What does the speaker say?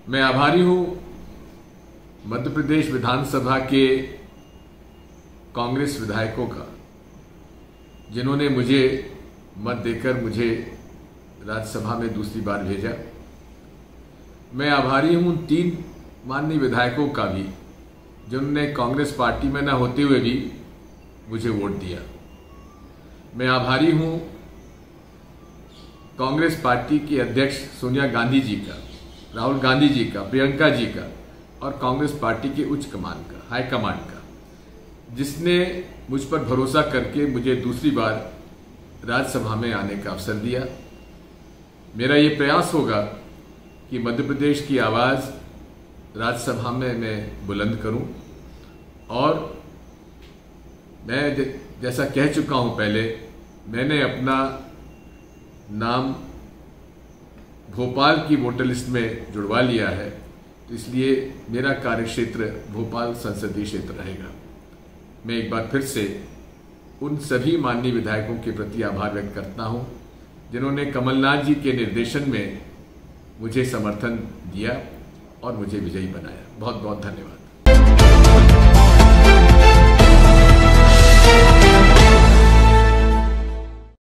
मैं आभारी हूं मध्य प्रदेश विधानसभा के कांग्रेस विधायकों का, जिन्होंने मुझे मत देकर मुझे राज्यसभा में दूसरी बार भेजा। मैं आभारी हूं उन 3 माननीय विधायकों का भी, जिन्होंने कांग्रेस पार्टी में न होते हुए भी मुझे वोट दिया। मैं आभारी हूं कांग्रेस पार्टी की अध्यक्ष सोनिया गांधी जी का, राहुल गांधी जी का, प्रियंका जी का और कांग्रेस पार्टी के उच्च कमान का, हाईकमांड का, जिसने मुझ पर भरोसा करके मुझे दूसरी बार राज्यसभा में आने का अवसर दिया। मेरा ये प्रयास होगा कि मध्य प्रदेश की आवाज़ राज्यसभा में मैं बुलंद करूं और मैं जैसा कह चुका हूं पहले, मैंने अपना नाम भोपाल की वोटर लिस्ट में जुड़वा लिया है, तो इसलिए मेरा कार्यक्षेत्र भोपाल संसदीय क्षेत्र रहेगा। मैं एक बार फिर से उन सभी माननीय विधायकों के प्रति आभार व्यक्त करता हूं, जिन्होंने कमलनाथ जी के निर्देशन में मुझे समर्थन दिया और मुझे विजयी बनाया। बहुत बहुत धन्यवाद।